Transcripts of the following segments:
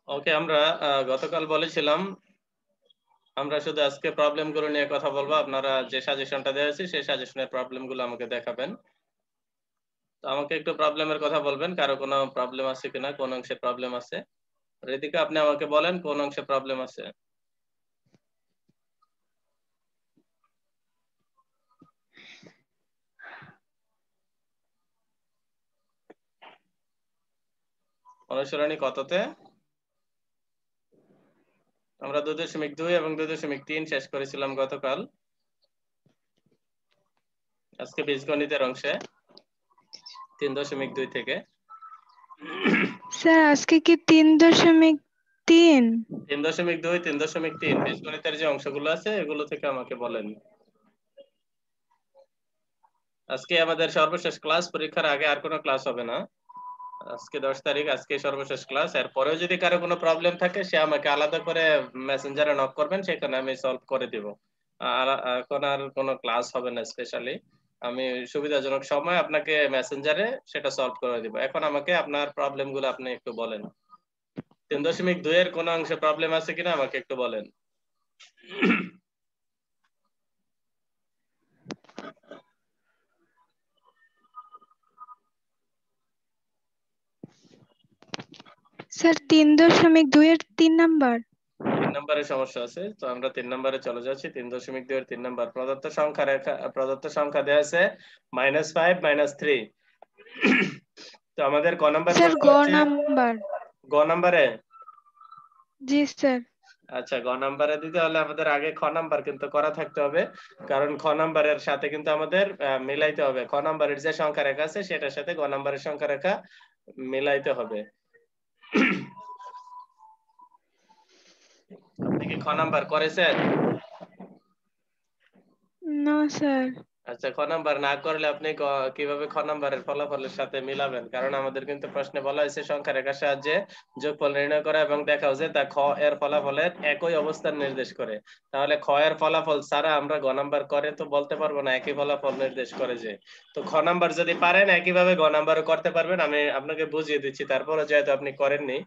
ওকে, আমরা গতকাল বলেছিলাম আমরা শুধু আজকে প্রবলেম গুলো নিয়ে কথা বলবো। আপনারা যে সাজেশনটা দেওয়া হয়েছে সেই সাজেশনের প্রবলেম গুলো আমাকে দেখাবেন। তো আমাকে একটু প্রবলেমের কথা বলবেন। কারো কোনো প্রবলেম আছে কিনা, কোন অংশে প্রবলেম আছে? ঋতিকা, আপনি আমাকে বলেন কোন অংশে প্রবলেম আছে? অনুসরণী কততে? আমরা 2.2 এবং 2.3 শেষ করেছিলাম গতকাল। আজকে বীজগণিতের অংশে 3.2 থেকে স্যার আজকে কি 3.3? 3.2, 3.3 বীজগণিতের যে অংশগুলো আছে এগুলো থেকে আমাকে বলেন। আজকে আমাদের সর্বশেষ ক্লাস, পরীক্ষার আগে আর কোনো ক্লাস হবে না। আজকে 10 তারিখ, আজকে সর্বশেষ ক্লাস। এরপরেও যদি কারো কোনো প্রবলেম থাকে সে আমাকে আলাদা করে মেসেঞ্জারে নক করবেন, সেখানে আমি সলভ করে দিব। আর এখন আর কোনো ক্লাস হবে না স্পেশালি। আমি সুবিধাজনক সময় আপনাকে মেসেঞ্জারে সেটা সলভ করে দিব। এখন আমাকে আপনার প্রবলেম গুলো আপনি একটু বলেন। 3.2 এর কোনো অংশে প্রবলেম আছে কিনা আমাকে একটু বলেন। স্যার 3.2 এর 3 নাম্বার। 3 নম্বরের সমস্যা আছে, তো আমরা 3 নম্বরে চলে যাচ্ছি। 3.2 এর 3 নম্বর প্রদত্ত সংখ্যা দেয়া আছে -5 -3। তো আমাদের ক নাম্বার স্যার প্রশ্ন গ হচ্ছে নাম্বার। গ নাম্বারে। জি স্যার। আচ্ছা, গ নাম্বারে দিতে হলে আমাদের আগে খ নাম্বার কিন্তু করা থাকতে হবে। কারণ খ নাম্বারের সাথে কিন্তু আমাদের মিলাইতে হবে। খ নাম্বারের যে সংখ্যা রেখা আছে সেটার সাথে গ নাম্বারের সংখ্যা রেখা মিলাইতে হবে। আপনি কি খ নাম্বার করেছেন? না স্যার। আচ্ছা, খ নাম্বার না করলে আপনি কিভাবে খ নাম্বারের ফলাফলের সাথে মিলাবেন? কারণ আমাদের কিন্তু প্রশ্নে বলা হয়েছে সংখ্যা রেখার সাহায্যে যোগফল নির্ণয় করা এবং দেখাও যে তা খ এর ফলাফলের একই অবস্থান নির্দেশ করে। তাহলে খ এর ফলাফল ছাড়া আমরা গ নাম্বার করে তো বলতে পারবো না একই ফলাফল নির্দেশ করে যে। তো খ নাম্বার যদি পারেন একইভাবে গ নাম্বারও করতে পারবেন। আমি আপনাকে বুঝিয়ে দিচ্ছি, তারপরে যেহেতু আপনি করেননি।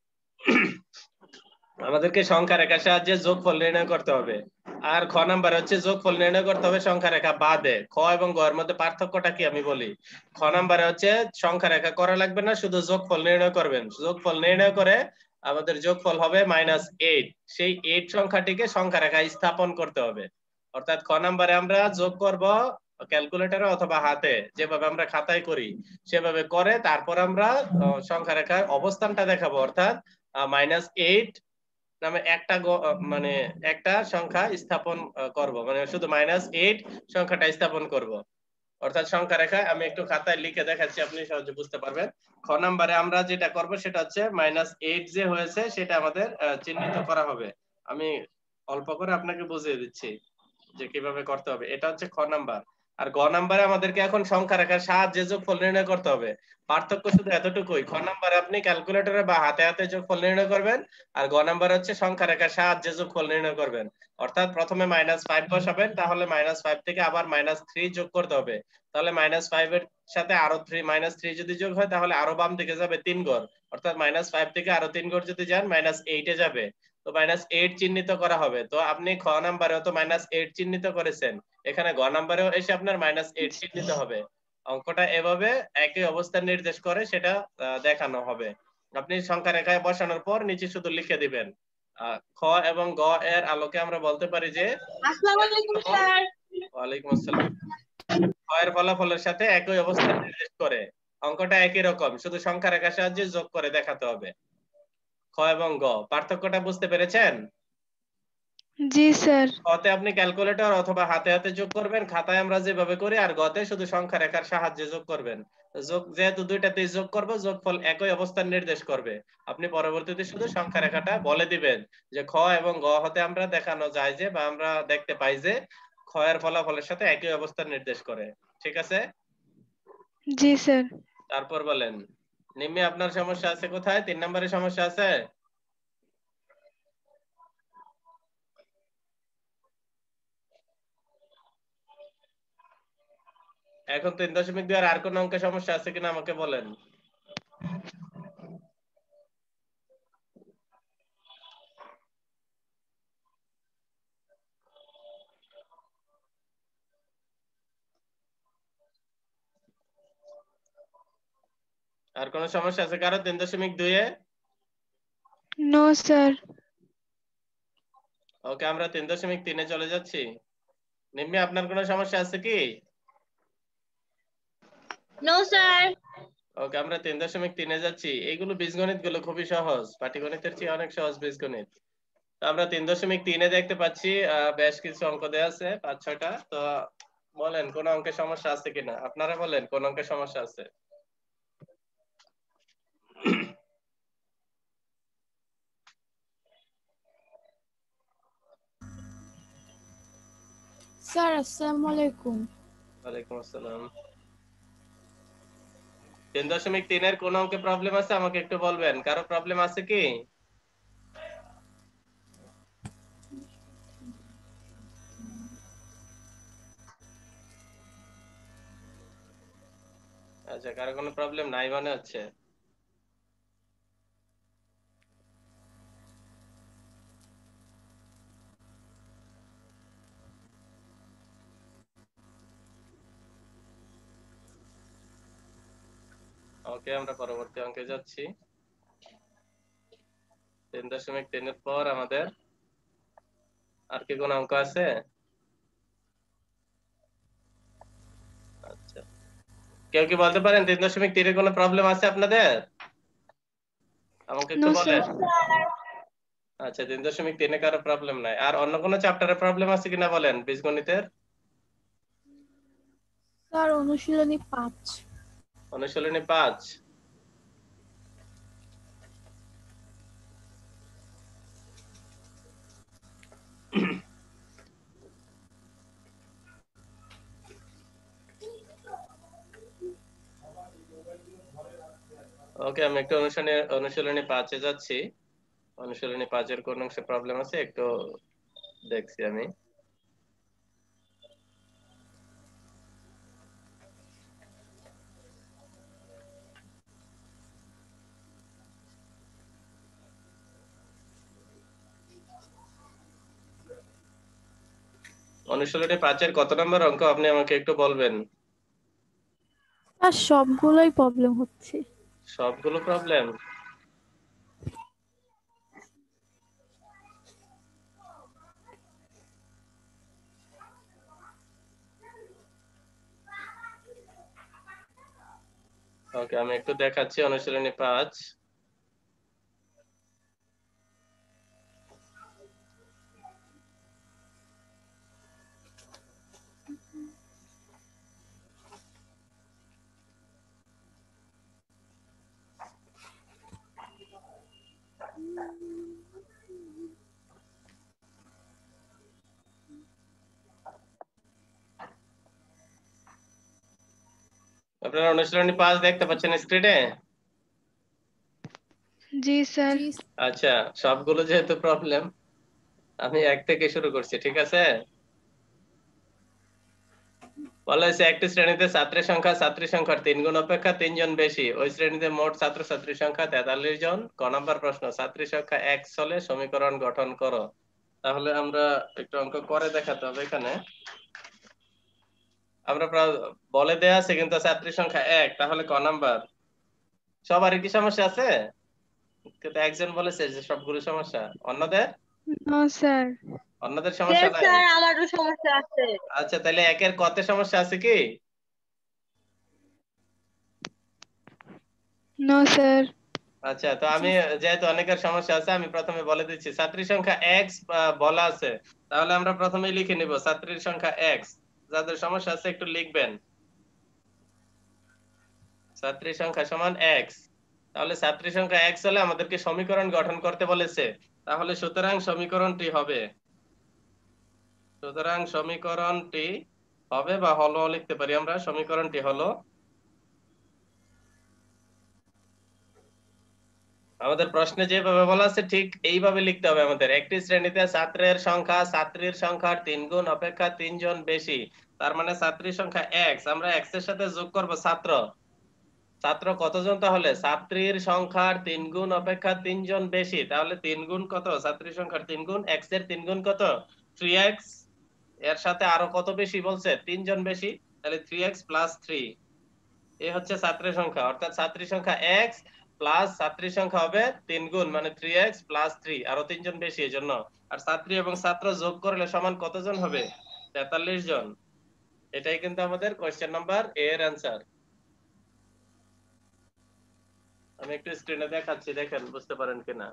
আমাদেরকে সংখ্যা রেখার সাহায্যে যোগফল নির্ণয় করতে হবে। আর খ নাম্বার হচ্ছে যোগফল নির্ণয় করতে হবে সংখ্যা রেখা বাদে। খ এবং গ এর মধ্যে পার্থক্যটা কি আমি বলি। খ নাম্বারে হচ্ছে সংখ্যা রেখা করা লাগবে না, শুধু যোগফল নির্ণয় করবেন। যোগফল নির্ণয় করে আমাদের যোগফল হবে -8। সেই 8 সংখ্যাটিকে সংখ্যা রেখায় স্থাপন করতে হবে। অর্থাৎ খ নাম্বারে আমরা যোগ করব ক্যালকুলেটরে অথবা হাতে, যেভাবে আমরা খাতায় করি সেভাবে করে তারপর আমরা সংখ্যা রেখার অবস্থানটা দেখাবো। অর্থাৎ -8 নামে মানে একটা সংখ্যা স্থাপন করব, মানে শুধু -8 সংখ্যাটা স্থাপন করব। অর্থাৎ সংখ্যা রেখায় আমি একটু খাতায় লিখে দেখাচ্ছি, আপনি সহজে বুঝতে পারবেন। খ নাম্বারে আমরা যেটা করব সেটা হচ্ছে -8 যে হয়েছে সেটা আমাদের চিহ্নিত করা হবে। আমি অল্প করে আপনাকে বুঝিয়ে দিচ্ছি যে কিভাবে করতে হবে। এটা হচ্ছে খ নাম্বার। আর গ নাম্বারে আমাদেরকে এখন সংখ্যা রেখার সাহায্যে যোগফল নির্ণয় করতে হবে। পার্থক্য শুধু এতটুকুই, খ নাম্বারে আপনি ক্যালকুলেটরে বা হাতে হাতে যোগফল নির্ণয় করবেন, আর গ নাম্বার হচ্ছে সংখ্যা রেখার সাহায্যে যোগফল নির্ণয় করবেন। অর্থাৎ প্রথমে -5 বসাবেন, তাহলে -5 থেকে আবার -3 যোগ করতে হবে। তাহলে -5 এর সাথে আরো -3 যদি যোগ হয় তাহলে আরো বাম দিকে যাবে 3 ঘর। অর্থাৎ -5 থেকে আরো 3 ঘর যদি যান -8 এ যাবে। তো -8 চিহ্নিত করা হবে। তো আপনি খ নাম্বারেও তো -8 চিহ্নিত করেছেন, এখানে গ নাম্বারেও এসে আপনার -8 চিহ্নিত হবে। অঙ্কটা এভাবে একই অবস্থান নির্দেশ করে সেটা দেখানো হবে। আপনি সংখ্যা রেখায় বসানোর পর নিচে শুধু লিখে দিবেন। খ এবং গ এর আলোকে আমরা বলতে পারি যে আসসালামু আলাইকুম স্যার। ওয়ালাইকুম আসসালাম। খ এর ফলাফলের সাথে একই অবস্থান নির্দেশ করে। অঙ্কটা একই রকম, শুধু সংখ্যা রেখার সাহায্যে যোগ করে দেখাতে হবে। খ এবং গ পার্থক্যটা বুঝতে পেরেছেন? জি স্যার। গতে আপনি ক্যালকুলেটর অথবা হাতে হাতে যোগ করবেন, খাতায় আমরা যেভাবে করি, আর গতে শুধু সংখ্যা রেখার সাহায্যে যোগ করবেন। যোগ যেহেতু দুইটাতেই যোগ করব, যোগফল একই অবস্থান নির্দেশ করবে। আপনি পরবর্তীতে শুধু সংখ্যা রেখাটা বলে দিবেন যে খ এবং গ হতে আমরা দেখানো যায় যে বা আমরা দেখতে পাই যে খ এর ফলাফলের সাথে একই অবস্থান নির্দেশ করে। ঠিক আছে? জি স্যার। তারপর বলেন, নিম্নে আপনার সমস্যা আছে কোথায়? 3 নম্বরের সমস্যা আছে? এখন 3.2 আর কোন অঙ্কে সমস্যা আছে কিনা আমাকে বলেন। আর কোনো সমস্যা আছে কারো 3.2 এ? No sir. ওকে, আমরা 3.3 এ চলে যাচ্ছি। নিম্মি, আপনার কোনো সমস্যা আছে কি? No sir. ওকে, আমরা 3.3 এ যাচ্ছি। এইগুলো বীজগণিত গুলো খুবই সহজ, পাটিগণিতের চেয়ে অনেক সহজ বীজগণিত। তো আমরা 3.3 এ দেখতে পাচ্ছি বেশ কিছু অঙ্ক দেওয়া আছে, 5-6টা। তো বলেন কোন অঙ্কে সমস্যা আছে কিনা, আপনারা বলেন কোন অঙ্কে সমস্যা আছে। স্যার আসসালামু আলাইকুম। ওয়ালাইকুম আসসালাম। 3.3 এর কোন অঙ্কে প্রবলেম আছে আমাকে একটু বলবেন, কারো প্রবলেম আছে কি? আচ্ছা, কারো কোনো প্রবলেম নাই মনে হচ্ছে। ওকে, আমরা পরবর্তী অঙ্কে যাচ্ছি। 3.3 এর পর আমাদের আর কি কোন অঙ্ক আছে? আচ্ছা, কেউ কি বলতে পারেন 3.3 এর কোনো প্রবলেম আছে আপনাদের? আমাকে একটু নো বলেন। স্যার। আচ্ছা, 3.3 এ কারো প্রবলেম নাই। আর অন্য কোনো চ্যাপ্টারে প্রবলেম আছে কিনা বলেন বীজগণিতের। স্যার অনুশীলনী 5। অনুশীলনী 5। ওকে, আমি একটু অনুশীলনী 5 এ যাচ্ছি। অনুশীলনী 5 এর কোন অংশে প্রবলেম আছে একটু দেখছি আমি। অনুশীলনী 5 এর কত নম্বর অঙ্ক আপনি আমাকে একটু বলবেন। স্যার সবগুলোই প্রবলেম হচ্ছে। সবগুলো প্রবলেম? ওকে, আমি একটু দেখাচ্ছি অনুশীলনী 5। আপনারা অনুশীলনী 5 দেখতে পাচ্ছেন স্ক্রিনে? জি স্যার। জি আচ্ছা, সবগুলো যেহেতু প্রবলেম, আমি 1 থেকে শুরু করছি, ঠিক আছে? বলা হয়েছে একটি শ্রেণীতে ছাত্রের সংখ্যা ছাত্রী সংখ্যার 3 গুণ অপেক্ষা 3 জন বেশি। ওই শ্রেণীতে মোট ছাত্রছাত্রীর সংখ্যা 43 জন। ক নাম্বার প্রশ্ন, ছাত্রী সংখ্যা x হলে সমীকরণ গঠন করো। তাহলে আমরা একটু অঙ্ক করে দেখাতে হবে এখানে। আমরা বলে দেয়া আছে কিন্তু ছাত্রীর সংখ্যা 1, তাহলে ক নাম্বার? সবারই কি সমস্যা আছে? কিন্তু একজন বলেছে যে সবগুলো সমস্যা, অন্যদের নো স্যার। অন্যদের সমস্যা নাই? স্যার আমারও সমস্যা আছে। আচ্ছা, তাহলে 1 এর কতে সমস্যা আছে কি? No sir. আচ্ছা, তো আমি যেহেতু অনেকের সমস্যা আছে আমি প্রথমে বলে দিচ্ছি। ছাত্রীর সংখ্যা x বলা আছে, তাহলে আমরা প্রথমেই লিখে নিব ছাত্রীর সংখ্যা x। যাদের সমস্যা আছে একটু লিখবেন ছাত্রীর সংখ্যা সমান x। তাহলে ছাত্রীর সংখ্যা x হলে আমাদেরকে সমীকরণ গঠন করতে বলেছে। তাহলে সুতরাং সমীকরণটি হবে বা হলো লিখতে পারি আমরা। সমীকরণটি হলো, আমাদের প্রশ্নে যেভাবে বলা আছে ঠিক এইভাবে লিখতে হবে আমাদের। একটি শ্রেণীতে ছাত্রের সংখ্যা ছাত্রীর সংখ্যার 3 গুণ অপেক্ষা 3 জন বেশি। তার মানে ছাত্রীর সংখ্যা x, আমরা x এর সাথে যোগ করব ছাত্র। ছাত্র কতজন? তাহলে ছাত্রীর সংখ্যার 3 গুণ অপেক্ষা 3 জন বেশি। তাহলে 3 গুণ কত? ছাত্রীর সংখ্যার 3 গুণ x এর 3 গুণ কত? 3x। এর সাথে আরো কত বেশি বলছে? 3 জন বেশি। তাহলে 3x + 3। এ হচ্ছে ছাত্রের সংখ্যা, অর্থাৎ ছাত্রী সংখ্যা x প্লাস ছাত্রী সংখ্যা হবে 3 গুণ মানে 3x প্লাস 3, আরো 3 জন বেশি এজন্য। আর ছাত্রী এবং ছাত্র যোগ করলে সমান কতজন হবে? 43 জন। এটাই কিন্তু আমাদের কোশ্চেন নাম্বার এ এর অ্যান্সার। আমি একটু স্ক্রিনে দেখাচ্ছি, দেখেন বুঝতে পারেন কিনা।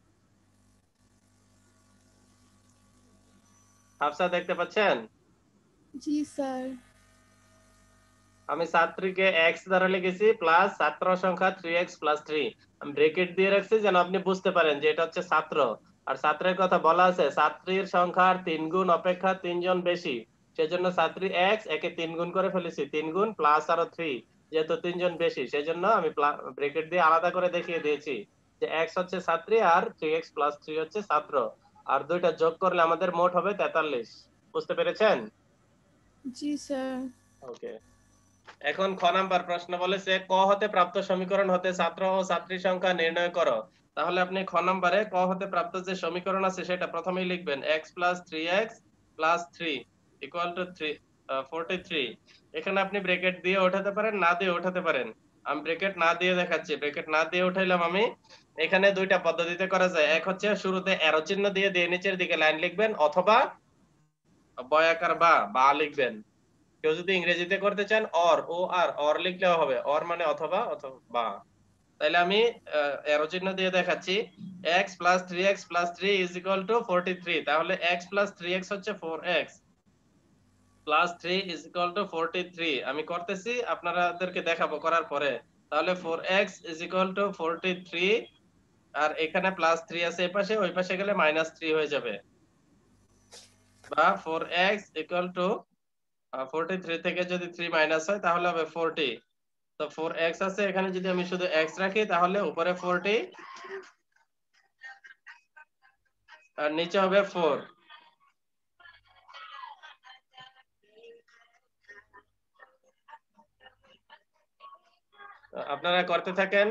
হাফসা দেখতে পাচ্ছেন? জি স্যার। আমি ছাত্রীকে x দ্বারা লিখেছি প্লাস ছাত্র সংখ্যা 3x প্লাস 3, আমি ব্র্যাকেট দিয়ে রাখছি যেন আপনি বুঝতে পারেন যে এটা হচ্ছে ছাত্র। আর ছাত্রের কথা বলা আছে ছাত্রীর সংখ্যার 3 গুণ অপেক্ষা 3 জন বেশি, সেজন্য ছাত্রী x একে 3 গুণ করে ফেলেছি, 3 গুণ প্লাস আরো 3, যেহেতু 3 জন বেশি সেজন্য আমি ব্র্যাকেট দিয়ে আলাদা করে দেখিয়ে দিয়েছি যে x হচ্ছে ছাত্রী আর 3x প্লাস 3 হচ্ছে ছাত্র, আর দুইটা যোগ করলে আমাদের মোট হবে 43। বুঝতে পেরেছেন? জি স্যার। ওকে। এখন খ নাম্বার প্রশ্ন বলেছে ক হতে প্রাপ্ত সমীকরণ হতে ছাত্র ও ছাত্রী সংখ্যা নির্ণয় করো। তাহলে আপনি খ নাম্বারে ক হতে প্রাপ্ত যে সমীকরণ আছে সেটা প্রথমেই লিখবেন x plus 3x plus 3 equal to 43। এখানে আপনি ব্র্যাকেট দিয়ে ওঠাতে পারেন, না দিয়ে ওঠাতে পারেন। আমি ব্র্যাকেট না দিয়ে দেখাচ্ছি। ব্র্যাকেট না দিয়ে উঠাইলাম আমি। এখানে দুইটা পদ্ধতিতে করা যায়, এক হচ্ছে শুরুতে অ্যারো চিহ্ন দিয়ে দিয়ে নিচের দিকে লাইন লিখবেন, অথবা বয়াকার বা লিখবেন। কেউ যদি ইংরেজিতে করতে চান অর লিখলেও হবে, অর মানে অথবা অথবা। তাইলে আমি অ্যারো চিহ্ন দিয়ে দেখাচ্ছি, x plus 3x plus 3 is equal to 43। তাহলে x প্লাস 3x হচ্ছে 4x plus 3 is equal to 43। আমি করতেছি, আপনাদেরকে দেখাবো করার পরে। তাহলে 4x ইজ ইকুয়াল টু 43, আর এখানে প্লাস 3 আছে এই পাশে, ওই পাশে গেলে মাইনাস 3 হয়ে যাবে, বা 4x ইকুয়াল টু 43 থেকে যদি 3 মাইনাস হয় তাহলে হবে 40। তো 4x আছে, এখানে যদি আমি শুধু x রাখি তাহলে উপরে 40 আর নিচে হবে 4। আপনারা করতে থাকেন।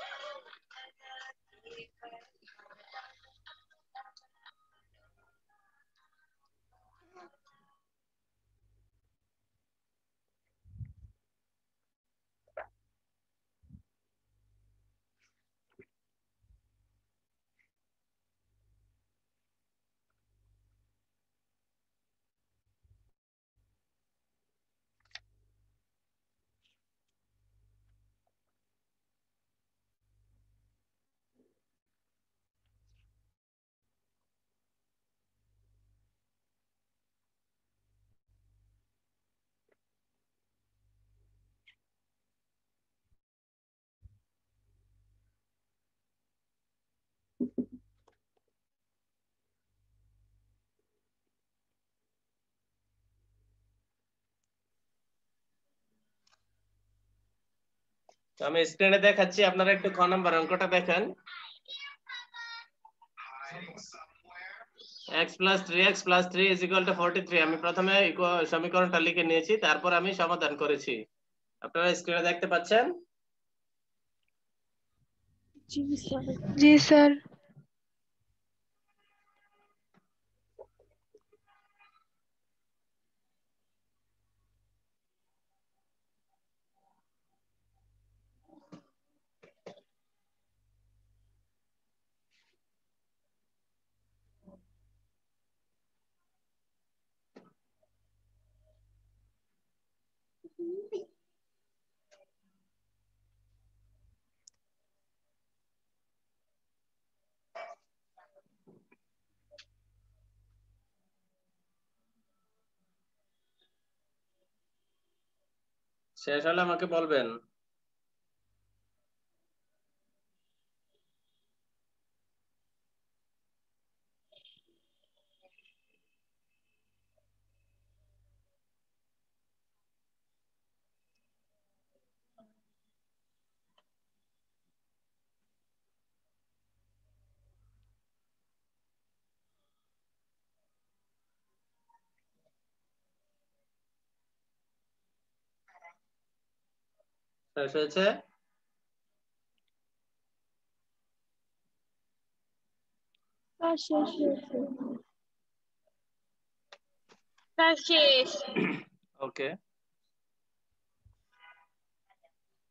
আমি স্ক্রিনে দেখাচ্ছি, আপনারা একটু খ নাম্বার অঙ্কটা দেখেন। x plus 3x plus 3 is equal to 43। আমি প্রথমে সমীকরণটা লিখে নিয়েছি, তারপর আমি সমাধান করেছি। আপনারা স্ক্রিনে দেখতে পাচ্ছেন? জি স্যার। जी सर। শেষ হলে আমাকে বলবেন। শেষ হয়েছে? স্যার শেষ হয়েছে। স্যার শেষ। ওকে।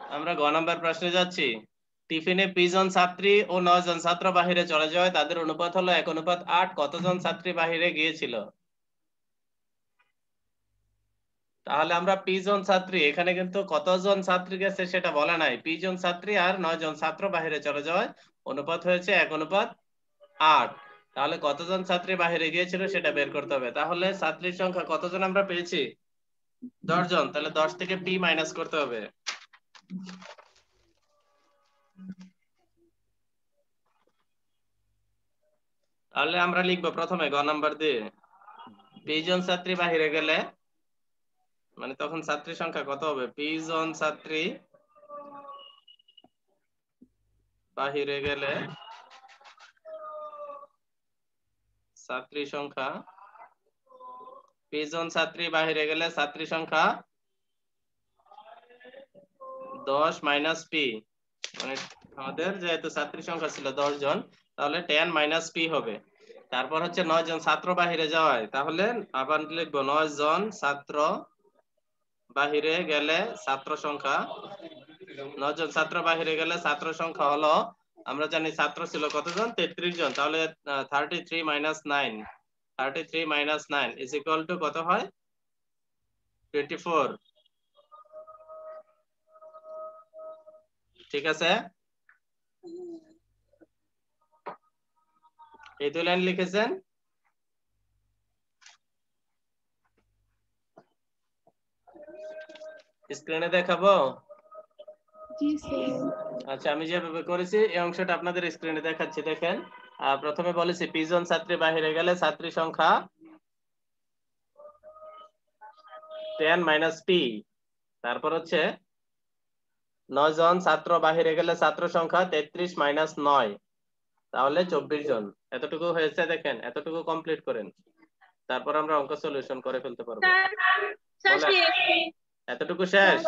আমরা গ নাম্বার প্রশ্নে যাচ্ছি। টিফিনে 20 জন ছাত্রী ও 9 জন ছাত্র বাহিরে চলে যায়, তাদের অনুপাত হলো 1:8। কতজন ছাত্রী বাহিরে গিয়েছিল? তাহলে আমরা 20 জন ছাত্রী, এখানে কিন্তু কতজন ছাত্রী গেছে সেটা বলা নাই। 20 জন ছাত্রী আর 9 জন ছাত্র বাহিরে চলে যায়, অনুপাত হয়েছে 1:8। তাহলে কতজন ছাত্রী বাহিরে গিয়েছিল সেটা বের করতে হবে। তাহলে ছাত্রীর সংখ্যা কতজন আমরা পেয়েছি? 10 জন। তাহলে 10 থেকে পি মাইনাস করতে হবে। তাহলে আমরা লিখবো প্রথমে গ নাম্বার দিয়ে 20 জন ছাত্রী বাহিরে গেলে, মানে তখন ছাত্রী সংখ্যা কত হবে? 20 জন ছাত্রী বাহিরে গেলে ছাত্রী সংখ্যা, 20 জন ছাত্রী বাহিরে গেলে ছাত্রী সংখ্যা 10 মাইনাস পি, মানে আমাদের যেহেতু ছাত্রী সংখ্যা ছিল 10 জন, তাহলে 10 মাইনাস পি হবে। তারপর হচ্ছে 9 জন ছাত্র বাহিরে যাওয়ায়, তাহলে আবার লিখবো 9 জন ছাত্র বাহিরে গেলে ছাত্র সংখ্যা, 9 জন ছাত্র বাহিরে গেলে ছাত্র সংখ্যা হলো, আমরা জানি ছাত্র ছিল কতজন? 33 জন। তাহলে 33 minus 9, 33 minus 9 is equal to কত হয়? 24। ঠিক আছে, এই দুই লাইন লিখেছেন। স্ক্রিনে দেখাবো? जी सर। আচ্ছা, আমি যেভাবে করেছি এই অংশটা আপনাদের স্ক্রিনে দেখাচ্ছি, দেখেন। প্রথমে বলেছি 20 জন ছাত্রী বাহিরে গেলে ছাত্রী সংখ্যা 10 মাইনাস পি। তারপর হচ্ছে 9 জন ছাত্র বাহিরে গেলে ছাত্র সংখ্যা 33 মাইনাস 9, তাহলে 24 জন। এতটুকু হয়েছে, দেখেন এতটুকু কমপ্লিট করেন, তারপর আমরা অঙ্ক সলিউশন করে ফেলতে পারবো। স্যার বলেন, এতটুকু শেষ?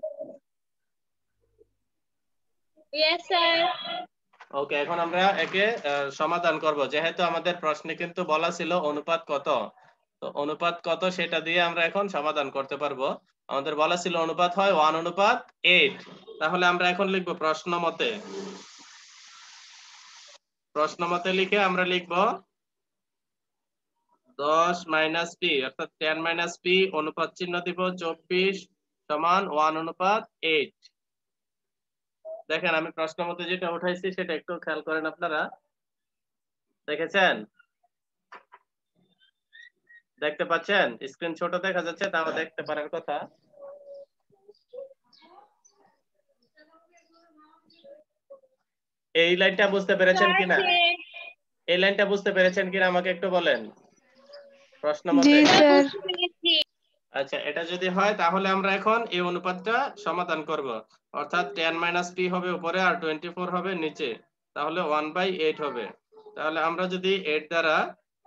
Yes sir. ওকে, এখন আমরা একে সমাধান করব। যেহেতু আমাদের প্রশ্নে কিন্তু বলা ছিল অনুপাত কত, তো অনুপাত কত সেটা দিয়ে আমরা এখন সমাধান করতে পারবো। আমাদের বলা ছিল অনুপাত হয় 1:8। তাহলে আমরা এখন লিখবো প্রশ্ন মতে। প্রশ্ন মতে লিখে আমরা লিখবো 10 মাইনাস পি, অর্থাৎ 10 মাইনাস পি, অনুপাত চিহ্ন দিব 24 সমান 1:8। দেখেন আমি প্রশ্ন মতে যেটা উঠাইছি সেটা একটু খেয়াল করেন আপনারা। দেখেছেন? দেখতে পাচ্ছেন? স্ক্রিন ছোট দেখা যাচ্ছে, তাও দেখতে পারার কথা। এই লাইনটা বুঝতে পেরেছেন কিনা? এই লাইনটা বুঝতে পেরেছেন কিনা আমাকে একটু বলেন প্রশ্ন মতে। जी सर। আচ্ছা, এটা যদি হয় তাহলে আমরা এখন এই অনুপাতটা সমাধান করব। অর্থাৎ 10 মাইনাস পি হবে উপরে আর 24 হবে নিচে, তাহলে 1/8 হবে। তাহলে আমরা যদি 8 দ্বারা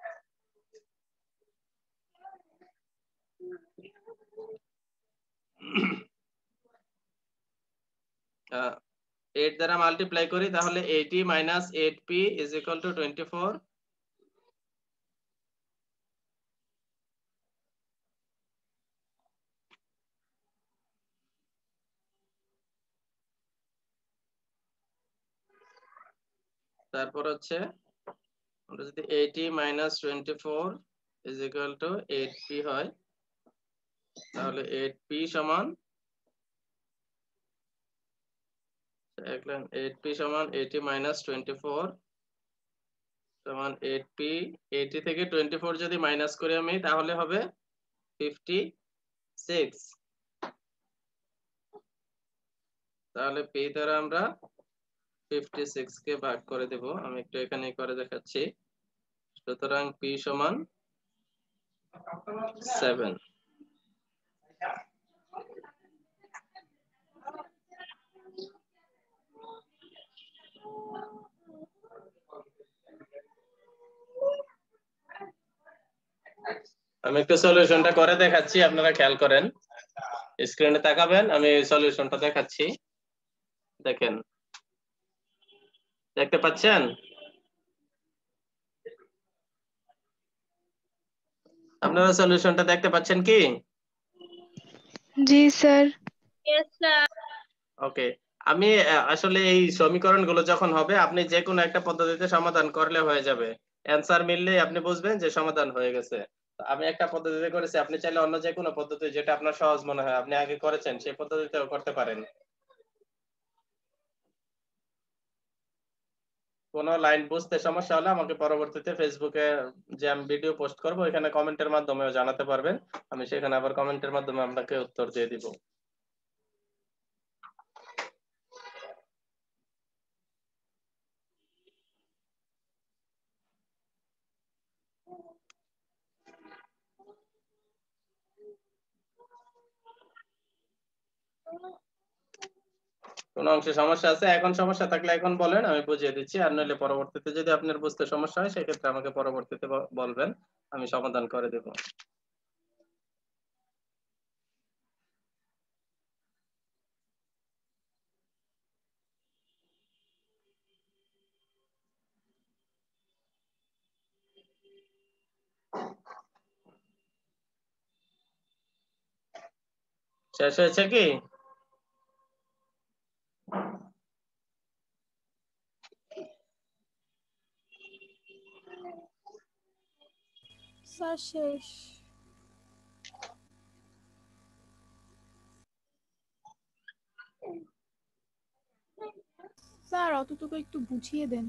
আহ 8 দ্বারা মাল্টিপ্লাই করি, তাহলে 80 minus 8p is equal two 24। তারপর হচ্ছে আমরা যদি 80 minus 24 is equal two 8p হয়, তাহলে 8p সমান 8p সমান 80 মাইনাস 24 সমান 8p। 80 থেকে 24 যদি মাইনাস করি আমি, তাহলে হবে 56। তাহলে p দ্বারা আমরা 56 কে ভাগ করে দেব। আমি একটু এখানে করে দেখাচ্ছি। সুতরাং p সমান 7। আমি একটু সলিউশনটা করে দেখাচ্ছি, আপনারা খেয়াল করেন। স্ক্রিনে তাকাবেন, আমি সলিউশনটা দেখাচ্ছি। দেখেন, দেখতে পাচ্ছেন? আপনারা সলিউশনটা দেখতে পাচ্ছেন কি? जी सर। Yes sir. ওকে, আমি আসলে এই সমীকরণগুলো যখন হবে আপনি যে কোনো একটা পদ্ধতিতে সমাধান করলে হয়ে যাবে। অ্যান্সার মিললেই আপনি বুঝবেন যে সমাধান হয়ে গেছে। তো আমি একটা পদ্ধতিতে করেছি, আপনি চাইলে অন্য যে কোনো পদ্ধতি যেটা আপনার সহজ মনে হয় আপনি আগে করেছেন সেই পদ্ধতিতেও করতে পারেন। কোনো লাইন বুঝতে সমস্যা হলে আমাকে পরবর্তীতে ফেসবুকে যে আমি ভিডিও পোস্ট করব এখানে কমেন্টের মাধ্যমেও জানাতে পারবেন। আমি সেখানে আবার কমেন্টের মাধ্যমে আপনাকে উত্তর দিয়ে দিব। কোনো অংশে সমস্যা আছে? এখন সমস্যা থাকলে এখন বলেন, আমি বুঝিয়ে দিচ্ছি। আর নইলে পরবর্তীতে যদি আপনার বুঝতে সমস্যা হয় সেক্ষেত্রে আমাকে পরবর্তীতে বলবেন, আমি সমাধান করে দেব। শেষ হয়েছে কি? স্যার শেষ। স্যার অতটুকু একটু বুঝিয়ে দেন।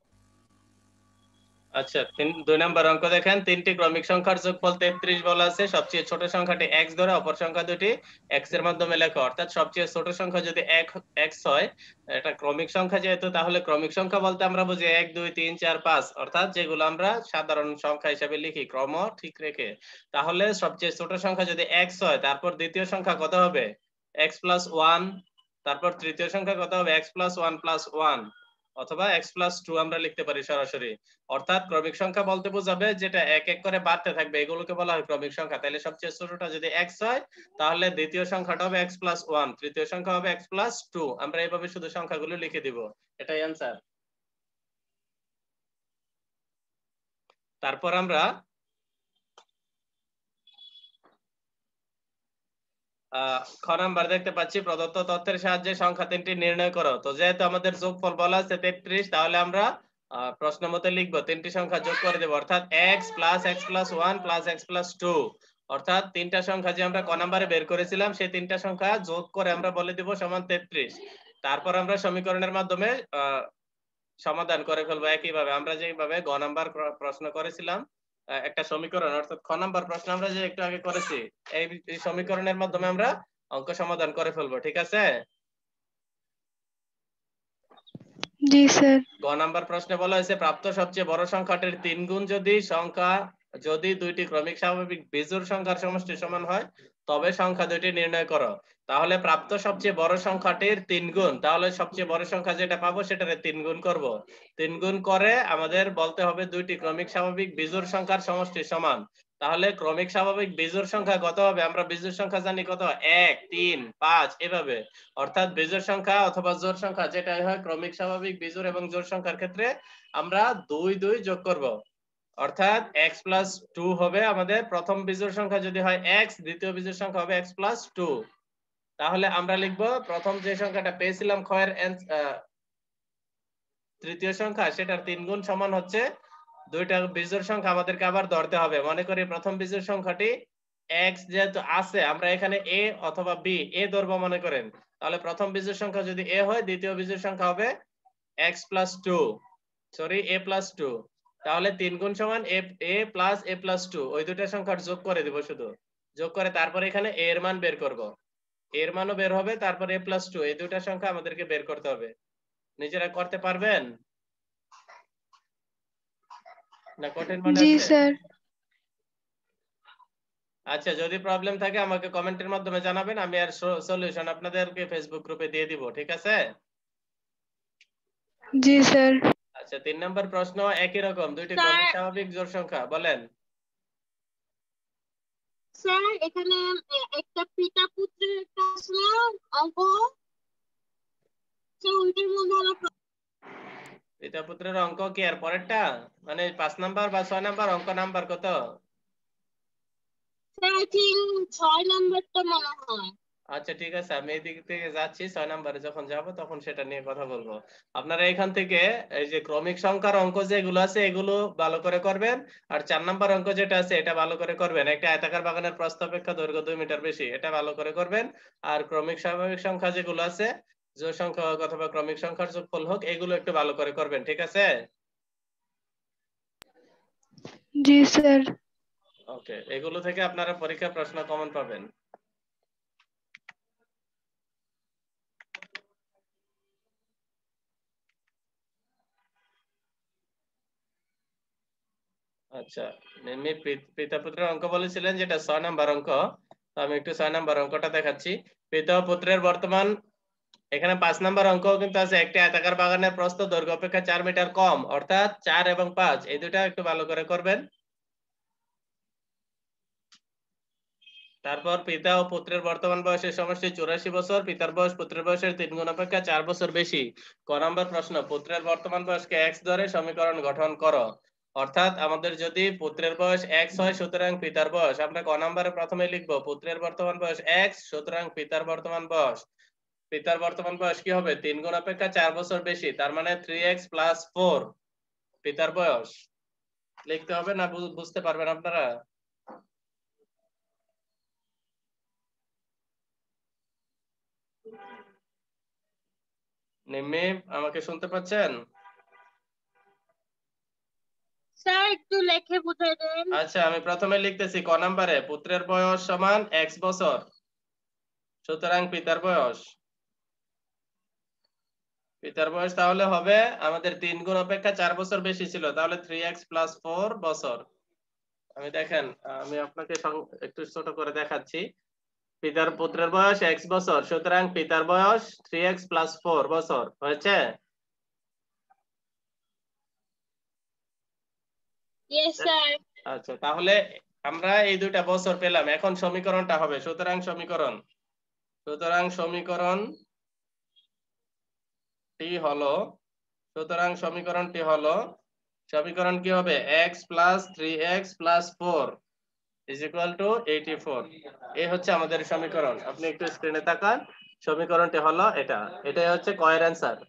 আচ্ছা, 2 নম্বর অঙ্ক দেখেন, তিনটি ক্রমিক সংখ্যার যোগফল 33 বলা আছে। সবচেয়ে ছোট সংখ্যাটি x ধরে অপর সংখ্যা দুটি x এর মাধ্যমে লেখো। অর্থাৎ সবচেয়ে ছোট সংখ্যা যদি x হয়, এটা ক্রমিক সংখ্যা যেহেতু, তাহলে ক্রমিক সংখ্যা বলতে আমরা বুঝি 1 2 3 4 5, অর্থাৎ যেগুলো আমরা সাধারণ সংখ্যা হিসেবে লিখি ক্রম ঠিক রেখে। তাহলে সবচেয়ে ছোট সংখ্যা যদি x হয়, তারপর দ্বিতীয় সংখ্যা কত হবে? x + 1, তারপর তৃতীয় সংখ্যা কত হবে? x + 1 + 1, অথবা x + 2 আমরা লিখতে পারি সরাসরি। অর্থাৎ ক্রমিক সংখ্যা বলতে বোঝাবে যেটা এক এক করে বাড়তে থাকবে, এগুলোকে বলা হয় ক্রমিক সংখ্যা। তাহলে সবচেয়ে ছোটটা যদি x হয়, তাহলে দ্বিতীয় সংখ্যাটা হবে x + 1, তৃতীয় সংখ্যা হবে x + 2। আমরা এইভাবে শুধু সংখ্যাগুলো লিখে দিব, এটাই অ্যান্সার। তারপর আমরা খ নাম্বার দেখতে পাচ্ছি, প্রদত্ত তথ্যের সাহায্যে সংখ্যা তিনটি নির্ণয় করো। তো যেহেতু আমাদের যোগফল বলা আছে 33, তাহলে আমরা প্রশ্ন মতে লিখবো, তিনটি সংখ্যা যোগ করে দেব, অর্থাৎ x + x + 1 + x + 2, অর্থাৎ তিনটা সংখ্যা যে আমরা ক নাম্বারে বের করেছিলাম সেই তিনটা সংখ্যা যোগ করে আমরা বলে দিব সমান 33। তারপর আমরা সমীকরণের মাধ্যমে সমাধান করে ফেলবো। একইভাবে আমরা যেভাবে গ নাম্বার প্রশ্ন করেছিলাম, একটা সমীকরণ, অর্থাৎ খ নাম্বার প্রশ্ন আমরা যে একটু আগে করেছি, এই সমীকরণের মাধ্যমে আমরা অঙ্ক সমাধান করে ফেলবো। ঠিক আছে? জি স্যার। গ নাম্বার প্রশ্নে বলা হয়েছে, প্রাপ্ত সবচেয়ে বড় সংখ্যাটির 3 গুণ যদি দুইটি ক্রমিক স্বাভাবিক বিজোড় সংখ্যার সমষ্টি সমান হয়, তবে সংখ্যা দুইটি নির্ণয় করো। তাহলে প্রাপ্ত সবচেয়ে বড় সংখ্যাটির 3 গুণ, তাহলে সবচেয়ে বড় সংখ্যা যেটা পাবো সেটারে 3 গুণ করব। 3 গুণ করে আমাদের বলতে হবে দুইটি ক্রমিক স্বাভাবিক বিজোড় সংখ্যার সমষ্টি সমান। তাহলে ক্রমিক স্বাভাবিক বিজোড় সংখ্যা কত হবে? আমরা বিজোড় সংখ্যা জানি কত, 1 3 5 এভাবে। অর্থাৎ বিজোড় সংখ্যা অথবা জোড় সংখ্যা যেটাই হয়, ক্রমিক স্বাভাবিক বিজোড় এবং জোড় সংখ্যার ক্ষেত্রে আমরা 2 2 যোগ করব। অর্থাৎ x + 2 হবে আমাদের প্রথম বিজোড় সংখ্যা যদি হয় x, দ্বিতীয় বিজোড় সংখ্যা হবে x + 2। তাহলে আমরা লিখব প্রথম যে সংখ্যাটা পেয়েছিলাম খ এর তৃতীয় সংখ্যা, সেটার 3 গুণ সমান হচ্ছে দুইটা বিজোড় সংখ্যা আমাদেরকে আবার ধরতে হবে। মনে করি প্রথম বিজোড় সংখ্যাটি x যেহেতু আছে, আমরা এখানে a অথবা b, a ধরবো মনে করেন। তাহলে প্রথম বিজোড় সংখ্যা যদি a হয়, দ্বিতীয় বিজোড় সংখ্যা হবে x + 2, সরি a + 2। তাহলে 3 গুণ সমান a + a + 2, ওই দুটো সংখ্যার যোগ করে দিব শুধু। যোগ করে তারপর এখানে a এর মান বের করব, এর মানও বের হবে, তারপর a + 2, এই দুটো সংখ্যা আমাদেরকে বের করতে হবে। নিজেরা করতে পারবেন না কঠিন মনে জি হচ্ছে? স্যার। আচ্ছা, যদি প্রবলেম থাকে আমাকে কমেন্টের মাধ্যমে জানাবেন, আমি আর সলিউশন আপনাদেরকে ফেসবুক গ্রুপে দিয়ে দিব। ঠিক আছে? জি স্যার। আচ্ছা, 3 নম্বর প্রশ্ন একই রকম, দুইটি স্যার ক্রমিক স্বাভাবিক জোড় সংখ্যা, বলেন। স্যার এখানে একটা পিতা পুত্রের একটা আসলে অঙ্ক, স্যার ওইটার মধ্যে আমার পিতা পুত্রের অঙ্ক কি আর পরেরটা, মানে 5 নাম্বার বা 6 নাম্বার অঙ্ক নাম্বার কত? স্যার আই থিঙ্ক 6 নাম্বারটা মনে হয়। আচ্ছা ঠিক আছে, আমি এই দিক থেকে যাচ্ছি, 6 নম্বরে যখন যাব তখন সেটা নিয়ে কথা বলবো। আপনারা এখান থেকে এই যে ক্রমিক সংখ্যার অঙ্ক যেগুলো আছে এগুলো ভালো করে করবেন, আর 4 নাম্বার অঙ্ক যেটা আছে এটা ভালো করে করবেন। একটা আয়তাকার বাগানের প্রস্থ অপেক্ষা দৈর্ঘ্য 2 মিটার বেশি, এটা ভালো করে করবেন। আর ক্রমিক স্বাভাবিক সংখ্যা যেগুলো আছে, জোড় সংখ্যা হোক অথবা ক্রমিক সংখ্যার যোগফল হোক, এগুলো একটু ভালো করে করবেন, ঠিক আছে? जी सर। ওকে, এগুলো থেকে আপনারা পরীক্ষা প্রশ্ন কমন পাবেন। আচ্ছা, এমনি পিতা পুত্রের অঙ্ক বলেছিলেন যেটা 6 নাম্বার অঙ্ক, তো আমি একটু 6 নাম্বার অঙ্কটা দেখাচ্ছি। পিতা ও পুত্রের বর্তমান, এখানে 5 নাম্বার অঙ্ক কিন্তু আছে, একটি আয়তাকার বাগানের প্রস্থ দৈর্ঘ্য অপেক্ষা 4 মিটার কম, অর্থাৎ 4 এবং 5 এই দুটো একটু ভালো করে করবেন। তারপর পিতা ও পুত্রের বর্তমান বয়সের সমষ্টি 84 বছর, পিতার বয়স পুত্রের বয়সের 3 গুণ অপেক্ষা 4 বছর বেশি। ক নম্বর প্রশ্ন, পুত্রের বর্তমান বয়সকে x ধরে সমীকরণ গঠন করো। অর্থাৎ আমাদের যদি পুত্রের বয়স x হয়, সুতরাং পিতার বয়স, আমরা ক নম্বরে প্রথমে লিখবো পুত্রের বর্তমান বয়স x, সুতরাং পিতার বর্তমান বয়স, পিতার বর্তমান বয়স কি হবে, 3 গুণ অপেক্ষা 4 বছর বেশি, তার মানে 3x + 4 পিতার বয়স লিখতে হবে না? বুঝতে পারবেন আপনারা? নিম্মি, আমাকে শুনতে পাচ্ছেন? স্যার একটু লেখে বুঝাই দেন। আচ্ছা, আমি প্রথমে লিখতেছি ক নম্বরে পুত্রের বয়স সমান x বছর, সুতরাং পিতার বয়স, পিতার বয়স তাহলে হবে আমাদের 3 গুণ অপেক্ষা 4 বছর বেশি ছিল, তাহলে 3x + 4 বছর। আমি দেখেন, আমি আপনাকে একটু ছোট করে দেখাচ্ছি। পুত্রের বয়স x বছর, সুতরাং পিতার বয়স 3x + 4 বছর হয়েছে। Yes sir. আচ্ছা, তাহলে আমরা এই দুইটা বছর পেলাম, এখন সমীকরণটা হবে, সুতরাং সমীকরণটি হলো সমীকরণ কি হবে, x + 3x + 4 = 84। এই হচ্ছে আমাদের সমীকরণ। আপনি একটু স্ক্রিনে তাকান, সমীকরণটি হলো এটা, এটাই হচ্ছে কয়ের অ্যান্সার।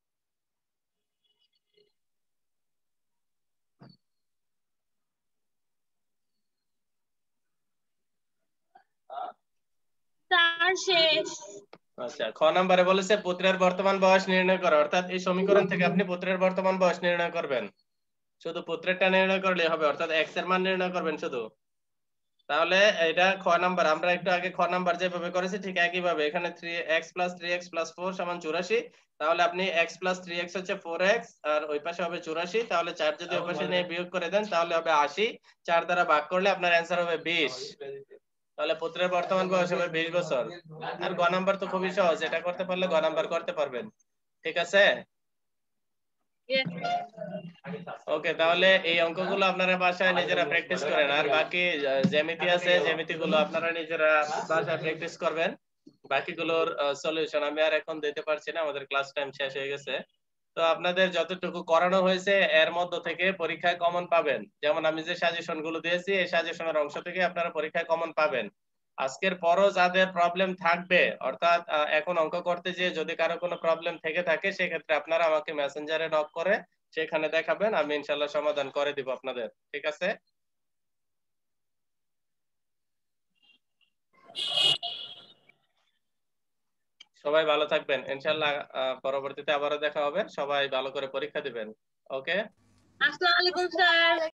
স্যার শেষ। আচ্ছা, খ নম্বরে বলেছে পুত্রের বর্তমান বয়স নির্ণয় করো, অর্থাৎ এই সমীকরণ থেকে আপনি পুত্রের বর্তমান বয়স নির্ণয় করবেন, শুধু পুত্রেরটা নির্ণয় করলে হবে, অর্থাৎ x এর মান নির্ণয় করবেন শুধু। তাহলে এটা খ নাম্বার, আমরা একটু আগে খ নাম্বার যেভাবে করেছি ঠিক একই ভাবে এখানে 3x + 3x + 4 = 84, তাহলে আপনি x + 3x হচ্ছে 4x, আর ওই পাশে হবে 84, তাহলে 4 যদি ওই পাশে নিয়ে বিয়োগ করে দেন তাহলে হবে 80, 4 দ্বারা ভাগ করলে আপনার অ্যানসার হবে 20। তাহলে পুত্রের বর্তমান বয়স হবে 20 বছর। আর গ নাম্বার তো খুবই সহজ, এটা করতে পারলে গ নাম্বার করতে পারবেন, ঠিক আছে? ওকে, তাহলে এই অঙ্কগুলো আপনারা বাসায় নিজেরা প্র্যাকটিস করেন, আর বাকি জ্যামিতি আছে, জ্যামিতিগুলো আপনারা নিজেরা বাসায় প্র্যাকটিস করবেন। বাকিগুলোর সলিউশন আমি আর এখন দিতে পারছি না, আমাদের ক্লাস টাইম শেষ হয়ে গেছে। তো আপনাদের যতটুকু করানো হয়েছে এর মধ্য থেকে পরীক্ষায় কমন পাবেন, যেমন আমি যে সাজেশন গুলো দিয়েছি এই সাজেশনের অংশ থেকে আপনারা পরীক্ষায় কমন পাবেন। আজকের পরও যাদের প্রবলেম থাকবে, অর্থাৎ এখন অঙ্ক করতে যে যদি কারো কোনো প্রবলেম থেকে থাকে, সেক্ষেত্রে আপনারা আমাকে মেসেঞ্জারে নক করে সেখানে দেখাবেন, আমি ইনশাল্লাহ সমাধান করে দিব আপনাদের, ঠিক আছে? সবাই ভালো থাকবেন ইনশাল্লাহ, পরবর্তীতে আবারও দেখা হবে, সবাই ভালো করে পরীক্ষা দিবেন। ওকে, আসসালামু আলাইকুম স্যার।